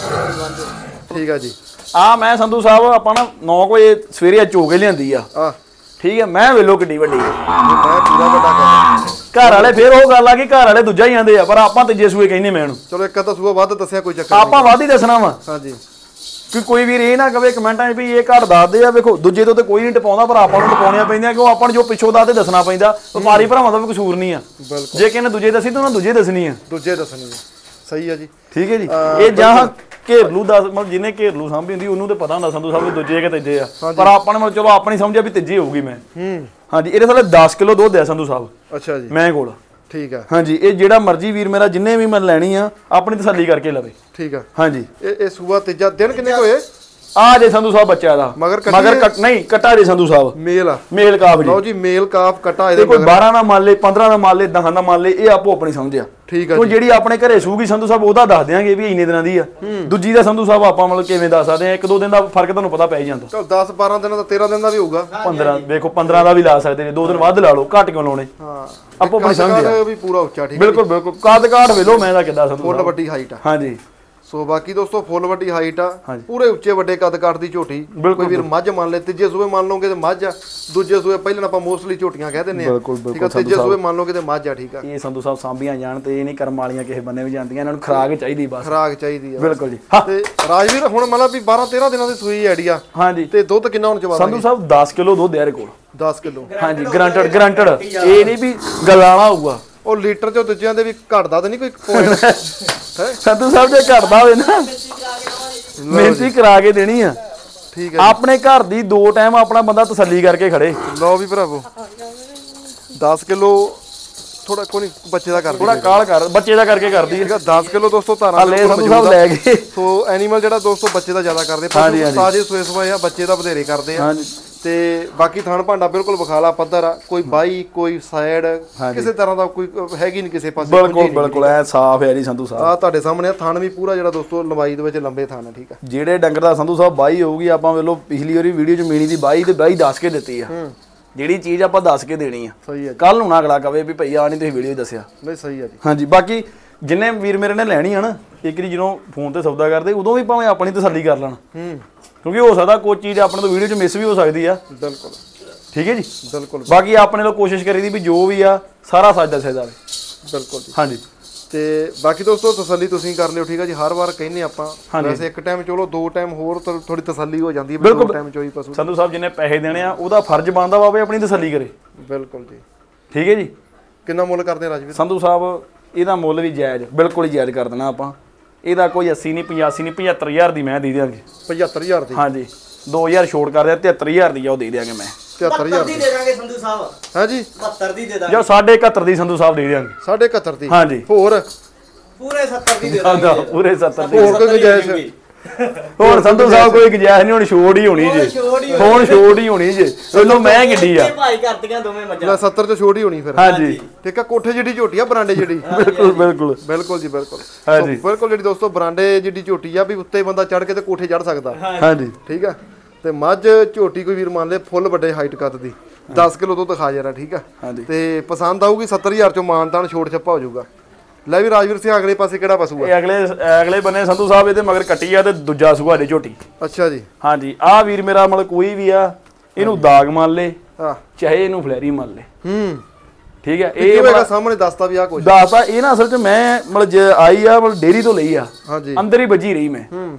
[SPEAKER 1] ਠੀਕ ਆ ਜੀ।
[SPEAKER 2] ਆ ਮੈਂ ਸੰਧੂ ਸਾਹਿਬ ਆਪਾਂ ਨਾ ਨੌ ਵਜੇ ਸਵੇਰੇ ਚੋ ਕੇ ਲਿਆਂਦੀ ਆ।
[SPEAKER 1] ਆ
[SPEAKER 2] ਠੀਕ ਹੈ, ਮੈਂ ਵੇਲੋ ਕਿੱਡੀ ਵੱਡੀ
[SPEAKER 1] ਮੈਂ ਪੂਰਾ ਵੱਡਾ ਕਰ।
[SPEAKER 2] ਘਰ ਵਾਲੇ ਫੇਰ ਉਹ ਗੱਲ ਆ ਕਿ ਘਰ ਵਾਲੇ ਦੂਜਾ ਹੀ ਆਂਦੇ ਆ, ਪਰ ਆਪਾਂ ਤੀਜੇ ਸੂਏ ਕਹਿੰਦੇ ਮੈਂ ਇਹਨੂੰ।
[SPEAKER 1] ਚਲੋ ਇੱਕ ਤਾਂ ਸੂਆ ਵੱਧ ਦੱਸਿਆ, ਕੋਈ ਚੱਕਰ
[SPEAKER 2] ਆਪਾਂ ਵੱਧ ਹੀ ਦੱਸਣਾ ਵਾ।
[SPEAKER 1] ਹਾਂਜੀ,
[SPEAKER 2] ਕਿ ਕੋਈ ਵੀਰ ਇਹ ਨਾ ਕਵੇ ਕਮੈਂਟਾਂ 'ਚ ਵੀ ਇਹ ਘੱਟ ਦੱਸਦੇ ਆ। ਵੇਖੋ ਦੂਜੇ ਤੋਂ ਤੇ ਕੋਈ ਨਹੀਂ ਟਪਾਉਂਦਾ, ਪਰ ਆਪਾਂ ਨੂੰ ਟਪਾਉਣੀਆਂ ਪੈਂਦੀਆਂ, ਕਿਉਂ ਆਪਾਂ ਨੂੰ ਜੋ ਪਿੱਛੋਂ ਦੱਸਦੇ ਦੱਸਣਾ ਪੈਂਦਾ। ਵਪਾਰੀ ਭਰਾਵਾਂ ਦਾ ਵੀ ਕਸੂਰ ਨਹੀਂ ਆ। ਜੇ ਕਿਸੇ ਨੇ ਦੂਜੇ ਦੱਸੀ ਤਾਂ ਉਹਨਾਂ ਦੂਜੇ ਦੱਸਣੀ ਆ।
[SPEAKER 1] ਦੂਜੇ ਦੱਸਣੀ ਆ, ਸਹੀ ਆ ਜੀ।
[SPEAKER 2] ਠੀਕ ਹੈ ਜੀ। ਇਹ ਜਾਂ ਘੇਰਲੂ ਦੱਸ, ਮਤਲਬ ਜਿਹਨੇ ਘੇਰਲੂ ਸਾਂਭੀ ਹੁੰਦੀ ਉਹਨੂੰ ਤੇ ਪਤਾ ਹੁੰਦਾ ਸੰਧੂ ਸਾਹਿਬ ਵੀ ਦੂਜੇ ਕਿ ਤੀਜੇ ਆ, ਪਰ ਆਪਾਂ ਨੇ ਚਲੋ ਆਪਣੀ ਸਮਝਿਆ ਵੀ ਤੀਜੇ ਹੋਊਗੀ ਮੈਂ। ਹੂੰ, ਹਾਂਜੀ। ਇਹਦੇ ਥੱਲੇ ਦਸ ਕਿਲੋ ਦੁੱਧ ਆ ਸੰਧੂ ਸਾਹਿਬ।
[SPEAKER 1] ਅੱਛਾ ਜੀ,
[SPEAKER 2] ਮੈਂ ਕੋਲ।
[SPEAKER 1] ਠੀਕ ਆ।
[SPEAKER 2] ਹਾਂਜੀ, ਇਹ ਜਿਹੜਾ ਮਰਜ਼ੀ ਵੀਰ ਮੇਰਾ ਜਿੰਨੇ ਵੀ ਮੈਂ ਲੈਣੀ ਆ ਆਪਣੀ ਤਸੱਲੀ ਕਰਕੇ ਲਵੇ।
[SPEAKER 1] ਠੀਕ ਆ।
[SPEAKER 2] ਹਾਂਜੀ,
[SPEAKER 1] ਇਹ ਇਹ ਸੂਆ ਤੀਜਾ ਦਿਨ ਕਿੰਨੇ ਹੋਏ?
[SPEAKER 2] ਆ ਜੇ ਸੰਧੂ ਸਾਹਿਬ ਬੱਚਾ ਦਾ
[SPEAKER 1] ਮਗਰ ਕੱਟੀ
[SPEAKER 2] ਮਗਰ ਕੱਟ ਨਹੀਂ ਕੱਟਾ ਜੇ ਸੰਧੂ ਸਾਹਿਬ
[SPEAKER 1] ਮੇਲ ਆ
[SPEAKER 2] ਮੇਲ ਕਾਫ ਜੀ
[SPEAKER 1] ਲਓ ਜੀ ਮੇਲ ਕਾਫ ਕੱਟਾ
[SPEAKER 2] ਤੇ
[SPEAKER 1] ਇਹਦੇ
[SPEAKER 2] ਕੋਈ ਬਾਰਾਂ ਦਾ ਮੰਨ ਲੇ ਪੰਦਰਾਂ ਦਾ ਮੰਨ ਲੇ ਦਸਾਂ ਦਾ ਮੰਨ ਲੇ ਇਹ ਆਪੋ ਆਪਣੀ ਸਮਝ ਆ
[SPEAKER 1] ਠੀਕ ਆ
[SPEAKER 2] ਕੋਈ ਜਿਹੜੀ ਆਪਣੇ ਘਰੇ ਸੂਗੀ ਸੰਧੂ ਸਾਹਿਬ ਉਹਦਾ ਦੱਸ ਦਿਆਂਗੇ ਵੀ ਇੰਨੇ ਦਿਨਾਂ ਦੀ ਆ ਦੂਜੀ ਦਾ ਸੰਧੂ ਸਾਹਿਬ ਆਪਾਂ ਮਤਲਬ ਕਿਵੇਂ ਦੱਸ ਸਕਦੇ ਆ ਇੱਕ ਦੋ ਦਿਨ ਦਾ ਫਰਕ ਤੁਹਾਨੂੰ ਪਤਾ ਪੈ ਹੀ ਜਾਂਦਾ
[SPEAKER 1] ਚਲ ਦਸ ਬਾਰਾਂ ਦਿਨਾਂ ਦਾ ਤੇਰਾਂ ਦਿਨ ਦਾ ਵੀ ਹੋਊਗਾ
[SPEAKER 2] ਪੰਦਰਾਂ ਵੇਖੋ ਪੰਦਰਾਂ ਦਾ ਵੀ ਲਾ ਸਕਦੇ ਨੇ ਦੋ ਦਿਨ ਵੱਧ ਲਾ ਲਓ ਘੱਟ ਕਿਉਂ ਲਾਉਣੇ
[SPEAKER 1] ਹਾਂ
[SPEAKER 2] ਆਪੋ ਆਪਣੀ ਸਮਝ ਆ
[SPEAKER 1] ਵੀ ਪੂਰਾ ਉੱਚਾ ਠੀਕ
[SPEAKER 2] ਬਿਲਕੁਲ ਬਿਲਕੁਲ ਕੱਦ ਕਾਠ ਵੇਲੋ ਮੈਂ ਦਾ ਕਿੱਦਾਂ ਸੰਧੂ
[SPEAKER 1] ਫੁੱਲ ਵੱਡੀ ਹਾਈਟ ਆ
[SPEAKER 2] ਹਾਂਜੀ
[SPEAKER 1] ਸੋ ਬਾਕੀ ਦੋਸਤੋ ਫੁੱਲ ਵੱਡੀ ਹਾਈਟ ਆ ਪੂਰੇ ਉੱਚੇ ਵੱਡੇ ਕੱਦ ਕਾਠ ਦੀ ਝੋਟੀ ਕੋਈ ਵੀਰ ਮੱਝ ਮੰਨ ਲੈ ਤੀਜੇ ਸੂਏ ਮੰਨ ਲਓਗੇ ਤੇ ਮੱਝ ਆ ਦੂਜੇ ਸੂਏ ਪਹਿਲਾਂ ਆਪਾਂ ਮੋਸਟਲੀ ਝੋਟੀਆਂ ਕਹਿ ਦਿੰਦੇ ਆ ਠੀਕ ਆ ਤੀਜੇ ਸੂਏ ਮੰਨ ਲਓਗੇ ਤੇ ਮੱਝ ਆ ਠੀਕ ਆ
[SPEAKER 2] ਇਹ ਸੰਧੂ ਸਾਹਿਬ ਸਾਂਭੀਆਂ ਜਾਣ ਤੇ ਇਹ ਨਹੀਂ ਕਰਮ ਵਾਲੀਆਂ ਕਿਸੇ ਬੰਨੇ ਵੀ ਜਾਂਦੀਆਂ ਇਹਨਾਂ ਨੂੰ ਖਰਾਕ ਚਾਹੀਦੀ ਬਸ
[SPEAKER 1] ਖਰਾਕ ਚਾਹੀਦੀ ਆ
[SPEAKER 2] ਬਿਲਕੁਲ ਜੀ
[SPEAKER 1] ਤੇ ਰਾਜਵੀਰ ਹੁਣ ਮੰਨ ਲਾ ਵੀ ਬਾਰਾਂ ਤੇਰਾਂ ਦਿਨਾਂ ਦੀ ਸੂਈ ਆਈਡੀਆ
[SPEAKER 2] ਹਾਂਜੀ
[SPEAKER 1] ਤੇ ਦੁੱਧ ਕਿੰਨਾ ਹੁਣ ਚਵਾ
[SPEAKER 2] ਸੰਧੂ ਸਾਹਿਬ ਦਸ ਕਿਲੋ ਦੁੱਧ ਯਾਰ ਕੋਲ
[SPEAKER 1] ਦਸ ਕਿਲੋ
[SPEAKER 2] ਹਾਂਜੀ ਗਰੰਟਡ ਗਰੰਟਡ ਇਹ ਨਹੀਂ ਵੀ ਗਲਾਣਾ ਹੋਊਗਾ
[SPEAKER 1] ਉਹ ਲੀਟਰ ਚੋਂ ਦੂਜਿਆਂ ਦੇ ਵੀ ਘਟਦਾ ਤਾਂ ਨਹੀਂ ਕੋਈ ਪੁਆਇੰਟ ਹੈ
[SPEAKER 2] ਸੰਧੂ ਸਾਹਿਬ ਜੇ ਘਟਦਾ ਹੋਵੇ ਨਾ ਮਿਹਨਤੀ ਕਰਾ ਕੇ ਦੇਣੀ ਆ
[SPEAKER 1] ਠੀਕ ਹੈ
[SPEAKER 2] ਆਪਣੇ ਘਰ ਦੀ ਦੋ ਟਾਈਮ ਆਪਣਾ ਬੰਦਾ ਤਸੱਲੀ ਕਰਕੇ ਖੜੇ
[SPEAKER 1] ਲਓ ਵੀ ਭਰਾਵੋ ਦਸ ਕਿਲੋ ਥੋੜਾ ਕੋਈ ਬੱਚੇ ਦਾ ਕਰ
[SPEAKER 2] ਥੋੜਾ ਕਾਲ ਕਰ ਬੱਚੇ ਦਾ ਕਰਕੇ ਕਰਦੀ
[SPEAKER 1] ਠੀਕ ਆ ਦਸ ਕਿਲੋ ਦੋਸਤੋ ਧਾਰਾਂ
[SPEAKER 2] ਲੈ ਸੰਧੂ ਸਾਹਿਬ ਲੈ ਗਏ
[SPEAKER 1] ਸੋ ਐਨੀਮਲ ਜਿਹੜਾ ਦੋਸਤੋ ਬੱਚੇ ਦਾ ਜ਼ਿਆਦਾ ਕਰਦੇ ਪਰ ਤਾਜੇ ਸੋਏ ਸੋਏ ਆ ਬੱਚੇ ਦਾ ਵਧੇਰੇ ਕਰਦੇ ਆ
[SPEAKER 2] ਹਾਂਜੀ
[SPEAKER 1] ਤੇ ਬਾਕੀ ਥਣ ਭਾਂਡਾ ਬਿਲਕੁਲ ਵਿਖਾਲਾ ਪੱਧਰ ਆ ਕੋਈ ਬਾਈ ਕੋਈ ਸਾਈਡ ਕਿਸੇ ਤਰ੍ਹਾਂ ਦਾ ਕੋਈ ਹੈਗੀ ਨਹੀਂ ਕਿਸੇ ਪਾਸੇ
[SPEAKER 2] ਬਿਲਕੁਲ ਬਿਲਕੁਲ ਐ ਸਾਫ਼ ਹੈ ਜੀ ਸੰਧੂ ਸਾਹਿਬ
[SPEAKER 1] ਆ ਤੁਹਾਡੇ ਸਾਹਮਣੇ ਆ ਥਣ ਵੀ ਪੂਰਾ ਜਿਹੜਾ ਦੋਸਤੋ ਲੰਬਾਈ ਦੇ ਵਿੱਚ ਲੰਬੇ ਥਣ ਆ ਠੀਕ ਆ
[SPEAKER 2] ਜਿਹੜੇ ਡੰਗਰ ਦਾ ਸੰਧੂ ਸਾਹਿਬ ਬਾਈ ਹੋਊਗੀ ਆਪਾਂ ਵੇਲੋ ਪਿਛਲੀ ਵਾਰੀ ਵੀਡੀਓ ਚ ਮੀਣੀ ਦੀ ਬਾਈ ਤੇ ਬਾਈ ਦੱਸ ਕੇ ਦਿੱਤੀ ਆ ਜਿਹੜੀ ਚੀਜ਼ ਆਪਾਂ ਦੱਸ ਕੇ ਦੇਣੀ ਆ
[SPEAKER 1] ਸਹੀ ਹੈ
[SPEAKER 2] ਕੱਲ ਨੂੰ ਨਾ ਅਗਲਾ ਕਵੇ ਵੀ ਭਈ ਆ ਨਹੀਂ ਤੁਸੀਂ ਵੀਡੀਓ ਦੱਸਿਆ
[SPEAKER 1] ਨਹੀਂ ਸਹੀ ਆ ਜੀ
[SPEAKER 2] ਹਾਂਜੀ ਬਾਕੀ ਜਿੰਨੇ ਵੀਰ ਮੇਰੇ ਨੇ ਲੈਣੀ ਆ ਨਾ ਇੱਕ ਵਾਰੀ ਜਦੋਂ ਫੋਨ ਤੇ ਸੌਦਾ ਕਰਦੇ ਉਦੋਂ ਵੀ ਭਾਵੇਂ ਆਪਣੀ ਤਸੱਲੀ ਕਰ ਲੈਣ
[SPEAKER 1] ਹੂੰ
[SPEAKER 2] ਕਿਉਂਕਿ ਹੋ ਸਕਦਾ ਕੋਈ ਚੀਜ਼ ਆਪਣੇ ਤੋਂ ਵੀਡੀਓ ਚ ਮਿਸ ਵੀ ਹੋ ਸਕਦੀ ਆ
[SPEAKER 1] ਬਿਲਕੁਲ
[SPEAKER 2] ਠੀਕ ਹੈ ਜੀ
[SPEAKER 1] ਬਿਲਕੁਲ
[SPEAKER 2] ਬਾਕੀ ਆਪਣੇ ਵੱਲੋਂ ਕੋਸ਼ਿਸ਼ ਕਰੀਦੀ ਵੀ ਜੋ ਵੀ ਆ ਸਾਰਾ ਸੱਚ ਦੱਸਿਆ ਜਾਵੇ
[SPEAKER 1] ਬਿਲਕੁਲ ਜੀ
[SPEAKER 2] ਹਾਂਜੀ
[SPEAKER 1] ਤੇ ਬਾਕੀ ਦੋਸਤੋ ਤਸੱਲੀ ਤੁਸੀਂ ਕਰ ਲਿਓ ਠੀਕ ਆ ਜੀ ਹਰ ਵਾਰ ਕਹਿੰਨੇ ਆਪਾਂ ਵੈਸੇ ਇੱਕ ਟਾਈਮ ਚਲੋ ਦੋ ਟਾਈਮ ਹੋਰ ਥੋੜੀ ਤਸੱਲੀ ਹੋ ਜਾਂਦੀ ਹੈ ਵੀ ਦੋ ਟਾਈਮ ਚੋਈ ਪਸ਼ੂ
[SPEAKER 2] ਸੰਧੂ ਸਾਹਿਬ ਜਿੰਨੇ ਪੈਸੇ ਦੇਣੇ ਆ ਉਹਦਾ ਫਰਜ਼ ਬਣਦਾ ਵਾ ਵੀ ਆਪਣੀ ਤਸੱਲੀ ਕਰੇ
[SPEAKER 1] ਬਿਲਕੁਲ ਜੀ
[SPEAKER 2] ਠੀਕ ਹੈ ਜੀ
[SPEAKER 1] ਕਿੰਨਾ ਮੁੱਲ ਕਰਦੇ ਰਾਜਵੀਰ
[SPEAKER 2] ਸੰਧੂ ਸਾਹਿਬ ਇਹਦਾ ਮੁੱਲ ਵੀ ਜਾਇਜ਼ ਬਿਲਕੁਲ ਹੀ ਜਾਇਜ਼ ਕਰ ਦੇਣਾ ਆਪਾਂ ਇਹਦਾ ਕੋਈ ਅੱਸੀ ਨਹੀਂ ਪਚਾਸੀ ਨਹੀਂ ਪਝੱਤਰ ਹਜ਼ਾਰ ਦੀ ਮੈਂ ਦੇ ਦਿਆਂਗੇ
[SPEAKER 1] ਪਝੱਤਰ ਹਜ਼ਾਰ ਦੀ
[SPEAKER 2] ਹਾਂਜੀ ਦੋ ਹਜ਼ਾਰ ਛੋੜ ਕਰ ਦਿਆ ਤਿਹੱਤਰ ਹਜ਼ਾਰ ਦੀ ਆ ਉਹ ਦੇ ਦਿਆਂਗੇ ਮੈਂ
[SPEAKER 1] ਤਿਹੱਤਰ ਹਜ਼ਾਰ
[SPEAKER 3] ਦੀ ਦੇ ਦਾਂਗੇ ਸੰਧੂ ਸਾਹਿਬ
[SPEAKER 1] ਹੈ ਜੀ
[SPEAKER 3] ਬਹੱਤਰ ਦੀ ਦੇ ਦਾਂਗੇ
[SPEAKER 2] ਜਾਂ ਸਾਢੇ ਇਕਹੱਤਰ ਦੀ ਸੰਧੂ ਸਾਹਿਬ ਦੇ ਦਿਆਂਗੇ
[SPEAKER 1] ਸਾਢੇ ਇਕਹੱਤਰ ਦੀ
[SPEAKER 2] ਹਾਂਜੀ
[SPEAKER 1] ਹੋਰ
[SPEAKER 3] ਪੂਰੇ ਸੱਤਰ ਦੀ ਦੇ ਦਾਂਗੇ
[SPEAKER 2] ਪੂਰੇ ਸੱਤਰ ਦੀ
[SPEAKER 1] ਹੋਰ ਕੋਈ ਗੁੰਜਾਇਸ਼
[SPEAKER 2] ਹੋਰ ਸੰਧੂ ਸਾਹਿਬ ਕੋਈ ਗੁੰਜਾਇਸ਼ ਨਹੀਂ ਹੁਣ ਛੋੜ ਹੀ ਹੋਣੀ ਜੇ ਹੁਣ ਛੋੜ ਹੀ ਹੋਣੀ ਜੇ ਚਲੋ ਮੈਂ ਕਿੱਡੀ ਆ
[SPEAKER 3] ਭਾਈ ਕਰਤੀਆਂ ਦੋਵੇਂ ਮੱਝਾਂ
[SPEAKER 1] ਲੈ ਸੱਤਰ ਚ ਛੋਟੀ ਹੋਣੀ ਫਿਰ
[SPEAKER 2] ਹਾਂਜੀ
[SPEAKER 1] ਠੀਕ ਆ ਕੋਠੇ ਜਿੱਡੀ ਝੋਟੀ ਆ ਬਰਾਂਡੇ ਜਿਹੜੀ
[SPEAKER 2] ਬਿਲਕੁਲ ਬਿਲਕੁਲ
[SPEAKER 1] ਬਿਲਕੁਲ ਜੀ ਬਿਲਕੁਲ
[SPEAKER 2] ਹਾਂਜੀ
[SPEAKER 1] ਬਿਲਕੁਲ ਜਿਹੜੀ ਦੋਸਤੋ ਬਰਾਂਡੇ ਜਿੱਡੀ ਝੋਟੀ ਆ ਵੀ ਉੱਤੇ ਬੰਦਾ ਚੜ ਕੇ ਤੇ ਕੋਠੇ ਚੜ ਸਕਦਾ
[SPEAKER 2] ਹਾਂਜੀ
[SPEAKER 1] ਠੀਕ ਆ ਤੇ ਮੱਝ ਝੋਟੀ ਕੋਈ ਵੀਰ ਮੰਨ ਲੈ ਫੁੱਲ ਵੱਡੇ ਹਾਈਟ ਕੱਦ ਦੀ ਦਸ ਕਿਲੋ ਤੋਂ ਦਿਖਾ ਜਰਾ ਠੀਕ ਆ ਤੇ ਪਸੰਦ ਆਊਗੀ ਸੱਤਰ ਹਜ਼ਾਰ ਚੋਂ ਮਾਨਤਾਨ ਛੋੜ ਛੱਪਾ ਹੋ ਜਾਊਗਾ ਲੈ ਵੀ ਰਾਜਵੀਰ ਸਿੰਘ ਅਗਲੇ ਪਾਸੇ ਕਿਹੜਾ ਪਸ਼ੂ ਆ
[SPEAKER 2] ਇਹ ਅਗਲੇ ਅਗਲੇ ਬੰਨੇ ਸੰਧੂ ਸਾਹਿਬ ਇਹਦੇ ਮਗਰ ਕੱਟੀ ਆ ਤੇ ਦੂਜਾ ਸੂਆ ਦੇ ਝੋਟੀ
[SPEAKER 1] ਅੱਛਾ ਜੀ
[SPEAKER 2] ਹਾਂਜੀ ਆਹ ਵੀਰ ਮੇਰਾ ਮਤਲਬ ਕੋਈ ਵੀ ਆ ਇਹਨੂੰ ਦਾਗ ਮੰਨ ਲੇ
[SPEAKER 1] ਹਾਂ
[SPEAKER 2] ਚਾਹੇ ਇਹਨੂੰ ਫਲੈਰੀ ਮੰਨ ਲੇ
[SPEAKER 1] ਹੂੰ
[SPEAKER 2] ਠੀਕ ਹੈ
[SPEAKER 1] ਇਹ ਮੇਰਾ ਸਾਹਮਣੇ ਦੱਸਦਾ ਵੀ ਆ ਕੁਝ
[SPEAKER 2] ਦੱਸਦਾ ਇਹ ਨਾ ਅਸਲ 'ਚ ਮੈਂ ਮਤਲਬ ਜੇ ਆਈ ਆ ਮਤਲਬ ਡੇਰੀ ਤੋਂ ਲਈ ਆ
[SPEAKER 1] ਹਾਂਜੀ
[SPEAKER 2] ਅੰਦਰ ਹੀ ਵੱਜੀ ਰਹੀ ਮੈਂ
[SPEAKER 1] ਹੂੰ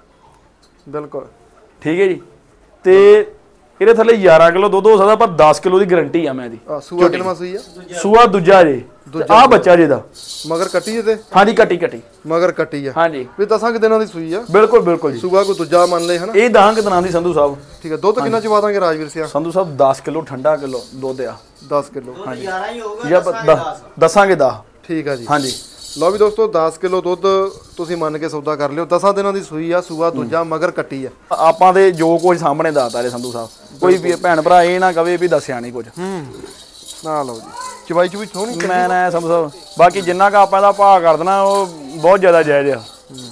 [SPEAKER 1] ਬਿਲਕੁਲ
[SPEAKER 2] ਠੀਕ ਹੈ ਜੀ ਤੇ ਇਹਦੇ ਥੱਲੇ ਗਿਆਰਾਂ ਕਿਲੋ ਦੁੱਧ ਹੋ ਸਕਦਾ ਪਰ ਦਸ ਕਿਲੋ ਦੀ ਗਾਰੰਟੀ ਆ ਮੈਂ ਇਹਦੀ
[SPEAKER 1] ਆ ਸੂਆ ਕਿੰਨਾ ਸੂਈ ਆ
[SPEAKER 2] ਸੂਆ ਦੂਜਾ ਜੇ ਆ ਬੱਚਾ ਜੇ ਦਾ
[SPEAKER 1] ਮਗਰ ਕੱਟੀ ਜੇ ਤੇ
[SPEAKER 2] ਹਾਂਜੀ ਕੱਟੀ ਕੱਟੀ
[SPEAKER 1] ਮਗਰ ਕੱਟੀ ਆ
[SPEAKER 2] ਹਾਂਜੀ
[SPEAKER 1] ਵੀ ਦਸਾਂ ਕਿ ਦਿਨਾਂ ਦੀ ਸੂਈ ਆ
[SPEAKER 2] ਬਿਲਕੁਲ ਬਿਲਕੁਲ ਜੀ
[SPEAKER 1] ਸੂਆ ਕੋ ਦੂਜਾ ਮੰਨ ਲੈ ਹਨਾ
[SPEAKER 2] ਇਹ ਦਹਾਂ ਕਿ ਦਿਨਾਂ ਦੀ ਸੰਧੂ ਸਾਹਿਬ
[SPEAKER 1] ਠੀਕ ਆ ਦੁੱਧ ਕਿੰਨਾ ਚਵਾ ਦਾਂਗੇ ਰਾਜਵੀਰ ਸਿੰਘ
[SPEAKER 2] ਸੰਧੂ ਸਾਹਿਬ ਦਸ ਕਿਲੋ ਠੰਡਾ ਕਿਲੋ ਦੁੱਧ ਆ
[SPEAKER 1] ਦਸ ਕਿਲੋ
[SPEAKER 3] ਹਾਂਜੀ ਗਿਆਰਾਂ ਹੀ ਹੋਊਗਾ
[SPEAKER 2] ਜਾਂ ਦਸਾਂਗੇ ਦਸ
[SPEAKER 1] ਠੀਕ ਆ ਜੀ
[SPEAKER 2] ਹਾਂਜੀ
[SPEAKER 1] ਲਓ ਵੀ ਦੋਸਤੋ ਦਸ ਕਿਲੋ ਦੁੱਧ ਤੁਸੀਂ ਮੰਨ ਕੇ ਸੌਦਾ ਕਰ ਲਿਓ ਦਸਾਂ ਦਿਨਾਂ ਦੀ ਸੂਈ ਆ ਸੂਆ ਦੂਜਾ ਮਗਰ ਕੱਟੀ ਆ
[SPEAKER 2] ਆਪਾਂ ਦੇ ਜੋ ਕੁਝ ਸਾਹਮਣੇ ਦੱਸਦਾ ਰੇ ਸੰਧੂ ਸਾਹਿਬ ਕੋਈ ਵੀ ਭੈਣ ਭਰਾ ਇਹ ਨਾ ਕਵੇ ਵੀ ਦੱਸਿਆ ਨਹੀਂ ਕੁਝ
[SPEAKER 1] ਹੂੰ ਨਾ ਲਓ ਜੀ ਚਵਾਈ ਚੁਈ ਸੋਹਣੀ
[SPEAKER 2] ਮੈਂ ਨਾ ਸੰਧੂ ਸਾਹਿਬ ਬਾਕੀ ਜਿੰਨਾ ਕ ਆਪਾਂ ਦਾ ਭਾਅ ਕਰ ਦੇਣਾ ਉਹ ਬਹੁਤ ਜ਼ਿਆਦਾ ਜਾਇਜ਼ ਆ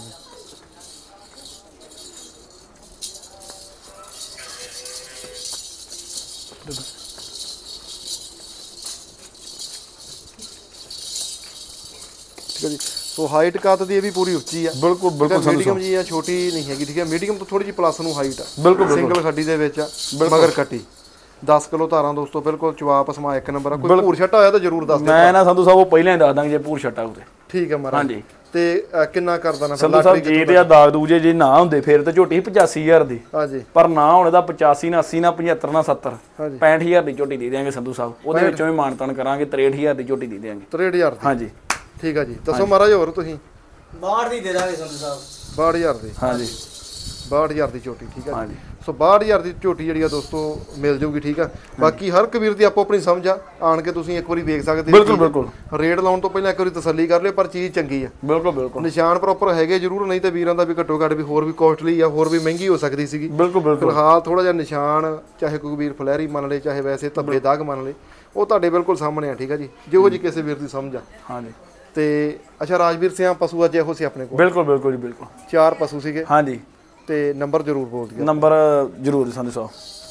[SPEAKER 1] ਠੀਕ ਹੈ ਜੀ ਸੋ ਹਾਈਟ ਕੱਦ ਦੀ ਇਹ ਵੀ ਪੂਰੀ ਉੱਚੀ ਆ
[SPEAKER 2] ਬਿਲਕੁਲ ਬਿਲਕੁਲ
[SPEAKER 1] ਮੀਡੀਅਮ ਜੀ ਆ ਛੋਟੀ ਨਹੀਂ ਹੈਗੀ ਠੀਕ ਹੈ ਮੀਡੀਅਮ ਤੋਂ ਥੋੜੀ ਜਿਹੀ ਪਲੱਸ ਨੂੰ ਹਾਈਟ ਆ
[SPEAKER 2] ਬਿਲਕੁਲ
[SPEAKER 1] ਸਿੰਗਲ ਖੱਡੀ ਦੇ ਵਿੱਚ ਆ ਮਗਰ ਕੱਟੀ ਦਸ ਕਿਲੋ ਧਾਰਾਂ ਦੋਸਤੋ ਬਿਲਕੁਲ ਚਵਾਪ ਸਮਾ ਇੱਕ ਨੰਬਰ ਆ ਕੋਈ ਭੂਰ ਛੱਟਾ ਹੋਇਆ ਤਾਂ ਜ਼ਰੂਰ ਦੱਸ ਦਿਓ
[SPEAKER 2] ਮੈਂ ਨਾ ਸੰਧੂ ਸਾਹਿਬ ਉਹ ਪਹਿਲਾਂ ਹੀ ਦੱਸ ਦਾਂਗੇ ਜੇ ਭੂਰ ਛੱਟਾ ਹੋਵੇ
[SPEAKER 1] ਠੀਕ ਹੈ ਮਹਾਰਾਜ
[SPEAKER 2] ਹਾਂਜੀ
[SPEAKER 1] ਤੇ ਕਿੰਨਾ ਕਰਦਾ ਨਾ
[SPEAKER 2] ਸੰਧੂ ਸਾਹਿਬ ਜੇ ਤੇ ਆ ਦਾਗ ਦੂਜੇ ਜੇ ਨਾ ਹੁੰਦੇ ਫਿਰ ਤੇ ਝੋਟੀ ਪਚਾਸੀ ਹਜ਼ਾਰ ਦੀ
[SPEAKER 1] ਹਾਂਜੀ
[SPEAKER 2] ਪਰ ਨਾ ਹੁਣ ਇਹਦਾ ਪਚਾਸੀ ਨਾ ਅੱਸੀ ਨਾ ਪਝੱਤਰ ਨਾ ਸੱਤਰ
[SPEAKER 1] ਹਾਂਜੀ
[SPEAKER 2] ਪੈਂਹਠ ਹਜ਼ਾਰ ਦੀ ਝੋਟੀ ਦੇ ਦਿਆਂਗੇ ਸੰਧੂ ਸਾਹਿਬ ਉਹਦੇ ਵਿੱਚੋਂ ਵੀ ਮਾਨਤਾਨ ਕਰਾਂਗੇ ਤਰੇਹਠ ਹਜ਼ਾਰ ਦੀ ਝੋਟੀ ਦੇ ਦਿਆਂਗੇ
[SPEAKER 1] ਤਰੇਹਠ ਹਜ਼ਾਰ ਦੀ
[SPEAKER 2] ਹਾਂਜੀ
[SPEAKER 1] ਠੀਕ ਆ ਜੀ ਦੱਸੋ ਮਹਾਰਾਜ ਹੋਰ ਤੁਸੀਂ
[SPEAKER 3] ਬਾਹਠ ਦੀ ਦੇ ਦਾਂਗੇ ਸੰਧੂ ਸਾਹਿਬ
[SPEAKER 1] ਬਾਹਠ ਹਜ਼ਾਰ ਦੀ
[SPEAKER 2] ਹਾਂਜੀ
[SPEAKER 1] ਬਾਹਠ ਹਜ਼ਾਰ ਦੀ ਝੋਟੀ ਠੀਕ ਆ
[SPEAKER 2] ਹਾਂਜੀ
[SPEAKER 1] ਸੋ ਬਾਹਠ ਹਜ਼ਾਰ ਦੀ ਝੋਟੀ ਜਿਹੜੀ ਆ ਦੋਸਤੋ ਮਿਲ ਜਾਊਗੀ ਠੀਕ ਆ ਬਾਕੀ ਹਰ ਇੱਕ ਵੀਰ ਦੀ ਆਪੋ ਆਪਣੀ ਸਮਝ ਆ ਆਣ ਕੇ ਤੁਸੀਂ ਇੱਕ ਵਾਰੀ ਵੇਖ ਸਕਦੇ
[SPEAKER 2] ਬਿਲਕੁਲ ਬਿਲਕੁਲ
[SPEAKER 1] ਰੇਟ ਲਾਉਣ ਤੋਂ ਪਹਿਲਾਂ ਇੱਕ ਵਾਰੀ ਤਸੱਲੀ ਕਰ ਲਿਓ ਪਰ ਚੀਜ਼ ਚੰਗੀ ਆ
[SPEAKER 2] ਬਿਲਕੁਲ ਬਿਲਕੁਲ
[SPEAKER 1] ਨਿਸ਼ਾਨ ਪ੍ਰੋਪਰ ਹੈਗੇ ਜ਼ਰੂਰ ਨਹੀਂ ਤੇ ਵੀਰਾਂ ਦਾ ਵੀ ਘੱਟੋ ਘੱਟ ਵੀ ਹੋਰ ਵੀ ਕੋਸਟਲੀ ਆ ਹੋਰ ਵੀ ਮਹਿੰਗੀ ਹੋ ਸਕਦੀ ਸੀਗੀ
[SPEAKER 2] ਬਿਲਕੁਲ ਬਿਲਕੁਲ
[SPEAKER 1] ਫਿਲਹਾਲ ਥੋੜਾ ਜਿਹਾ ਨਿਸ਼ਾਨ ਚਾਹੇ ਕੋਈ ਵੀਰ ਫਲੈਰੀ ਮੰਨ ਲੇ ਚਾਹੇ ਵੈਸੇ ਧੱਬੇ ਦਾਗ ਮੰਨ ਲੇ ਉਹ ਤੁਹਾਡੇ ਬਿਲਕੁਲ ਸਾਹਮਣੇ ਆ ਠੀਕ ਆ ਜੀ ਜਿਹੋ ਜੀ ਕਿਸੇ ਵੀਰ ਦੀ ਸਮਝ ਆ
[SPEAKER 2] ਹਾਂਜੀ
[SPEAKER 1] ਤੇ ਅੱਛਾ ਰਾਜਵੀਰ ਸਿੰਘ ਪਸ਼ੂ ਅੱਜ ਇਹੋ ਸੀ ਆਪਣੇ ਕੋਲ
[SPEAKER 2] ਬਿਲਕੁਲ ਬਿਲਕੁਲ ਜੀ ਬਿਲਕੁਲ
[SPEAKER 1] ਚਾਰ ਪਸ਼ੂ ਸੀਗੇ
[SPEAKER 2] ਹਾਂਜੀ
[SPEAKER 1] ਤੇ ਨੰਬਰ ਜ਼ਰੂਰ ਬੋਲ ਦਿਓ
[SPEAKER 2] ਨੰਬਰ ਜ਼ਰੂਰ ਸੰਧੂ ਸਾਹਿਬ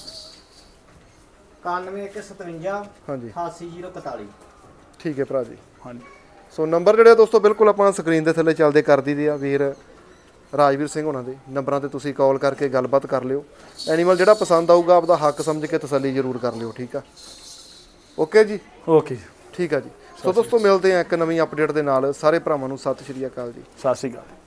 [SPEAKER 3] ਇਕਾਨਵੇਂ ਇੱਕ ਸਤਵੰਜਾ
[SPEAKER 1] ਹਾਂਜੀ
[SPEAKER 3] ਅਠਾਸੀ ਜ਼ੀਰੋ ਇਕਤਾਲੀ
[SPEAKER 1] ਠੀਕ ਹੈ ਭਰਾ ਜੀ
[SPEAKER 2] ਹਾਂਜੀ
[SPEAKER 1] ਸੋ ਨੰਬਰ ਜਿਹੜੇ ਦੋਸਤੋ ਬਿਲਕੁਲ ਆਪਾਂ ਸਕਰੀਨ ਦੇ ਥੱਲੇ ਚੱਲਦੇ ਕਰ ਦਈਦੇ ਆ ਵੀਰ ਰਾਜਵੀਰ ਸਿੰਘ ਹੋਣਾ ਦੇ ਨੰਬਰਾਂ ਤੇ ਤੁਸੀਂ ਕਾਲ ਕਰਕੇ ਗੱਲਬਾਤ ਕਰ ਲਿਓ ਐਨੀਮਲ ਜਿਹੜਾ ਪਸੰਦ ਆਊਗਾ ਆਪਦਾ ਹੱਕ ਸਮਝ ਕੇ ਤਸੱਲੀ ਜ਼ਰੂਰ ਕਰ ਲਿਓ ਠੀਕ ਆ ਓਕੇ ਜੀ
[SPEAKER 2] ਓਕੇ
[SPEAKER 1] ਠੀਕ ਆ ਜੀ ਸੋ ਦੋਸਤੋ ਮਿਲਦੇ ਆ ਇੱਕ ਨਵੀਂ ਅਪਡੇਟ ਦੇ ਨਾਲ ਸਾਰੇ ਭਰਾਵਾਂ ਨੂੰ ਸਤਿ ਸ਼੍ਰੀ ਅਕਾਲ ਜੀ
[SPEAKER 2] ਸਤਿ ਸ਼੍ਰੀ ਅਕਾਲ